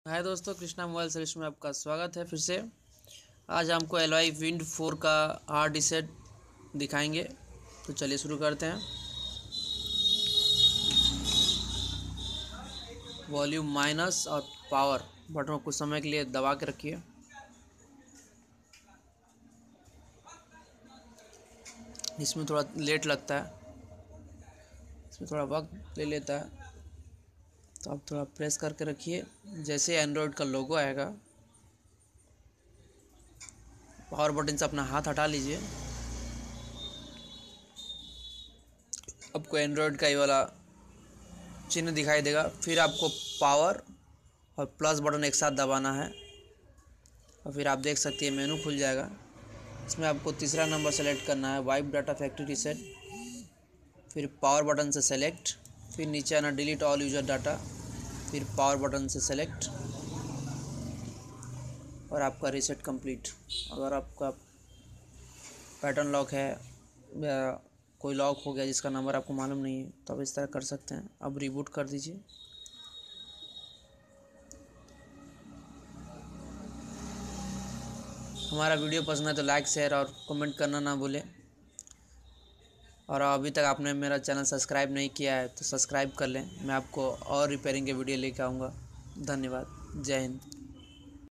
हाय दोस्तों, Krishna mobile service में आपका स्वागत है फिर से। आज हमको एलवाई विंड 4 का हार्ड रीसेट दिखाएंगे। तो चलिए शुरू करते हैं। वॉल्यूम माइनस और पावर बटन को कुछ समय के लिए दबा के रखिए। इसमें थोड़ा लेट लगता है, इसमें थोड़ा वक्त ले लेता है, तो आप थोड़ा प्रेस करके रखिए। जैसे एंड्रॉयड का लोगो आएगा, पावर बटन से अपना हाथ हटा लीजिए। आपको एंड्रॉयड का ये वाला चिन्ह दिखाई देगा। फिर आपको पावर और प्लस बटन एक साथ दबाना है और फिर आप देख सकते हैं मेनू खुल जाएगा। इसमें आपको तीसरा नंबर सेलेक्ट करना है, वाइप डाटा फैक्ट्री रीसेट। फिर पावर बटन से सेलेक्ट, फिर नीचे आना डिलीट ऑल यूजर डाटा, फिर पावर बटन से सेलेक्ट और आपका रीसेट कंप्लीट। अगर आपका पैटर्न लॉक है या कोई लॉक हो गया जिसका नंबर आपको मालूम नहीं है, तो आप इस तरह कर सकते हैं। अब रिबूट कर दीजिए। हमारा वीडियो पसंद है तो लाइक शेयर और कमेंट करना ना भूलें। और अभी तक आपने मेरा चैनल सब्सक्राइब नहीं किया है तो सब्सक्राइब कर लें। मैं आपको और रिपेयरिंग के वीडियो लेकर आऊँगा। धन्यवाद। जय हिंद।